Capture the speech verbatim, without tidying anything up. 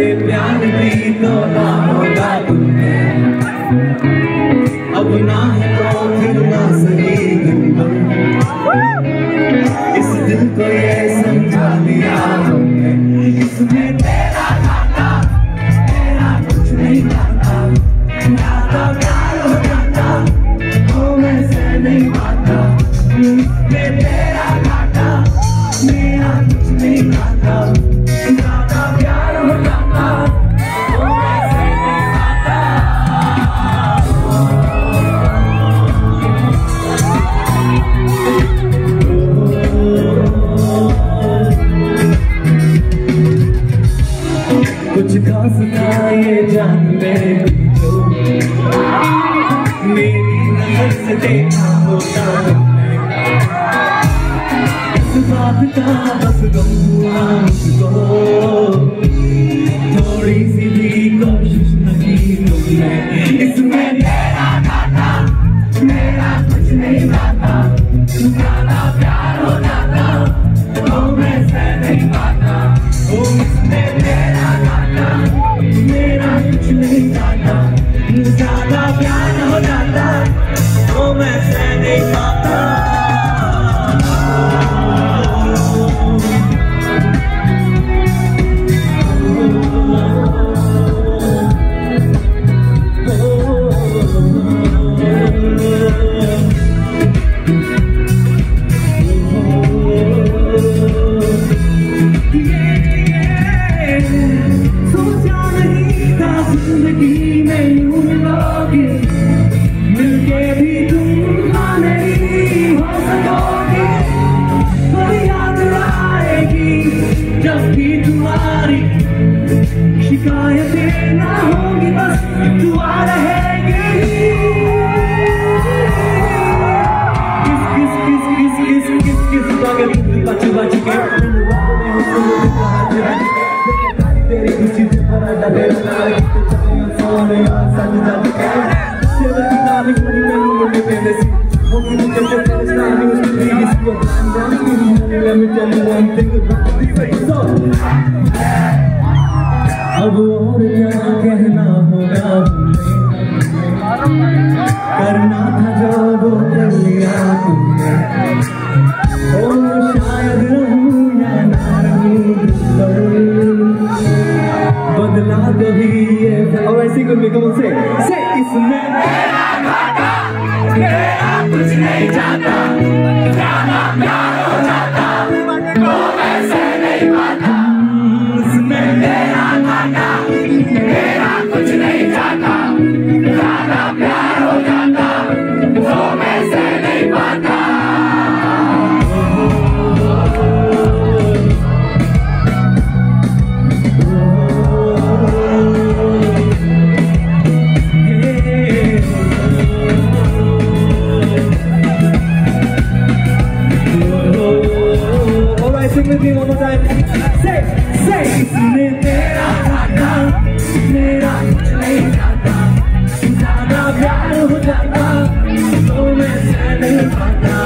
मेरे प्यार भी तो ना होगा तुम्हें, अब ना है तो फिर ना सही दिन। इस दिल को ये समझा दिया हमने, इसमें तेरा घाटा तेरा कुछ नहीं जाता, ज्यादा प्यार हो जाता तो मैं सह नहीं पाता। इसमें तेरा घाटा मेरा कुछ नहीं जाता, ज्यादा प्यार हो जाता तो मैं सह नहीं पाता। कुछ खास था ये जान में भी जो मेरी नजर से देखा होता हमने, इस बात का बस गम हुआ मुझको, थोड़ी सी भी कोशिश नहीं तुमने। इसमें तेरा घाटा मेरा कुछ नहीं जाता, ज्यादा प्यार हो जाता तो मैं सह नहीं पाता। ओ इसमें तेरा घाटा मेरा कुछ नहीं जाता, ज्यादा प्यार हो जाता तो मैं सह नहीं पाता। जिंदगी में यूं लोगे मिलके भी तुम नहीं हो सकोगे, पर याद आएगी जब भी तुम्हारी शिकायतें ना होंगी, बस दुआ रहेगी। किस किस किस किस किस किस किस पागल बच बच के तेरी खुशी से भरा डबे सोने सज सज के तेरे नाम की मैंने मुझे तेरे से वो मुझे तेरे से नाम उसकी इसको जान की let me tell you one thing so अब और क्या कहना होगा हमने, करना था जो वो कर लिया तुमने। ओ शायद रहूं या ना रहूं बदला कभी ये और ऐसी कोई मेकअप से से इसमें तेरा घाटा मेरा कुछ नहीं जाता, ज्यादा प्यार हो जाता तो मैं सह नहीं पाता। इसमें तेरा घाटा मेरा कुछ नहीं जाता, ज्यादा प्यार हो जाता तो मैं सह नहीं पाता। Sing with me one more time. Say, say. इसमें तेरा घाटा मेरा कुछ नहीं जाता, ज्यादा प्यार हो जाता तो मैं सह नहीं पाता।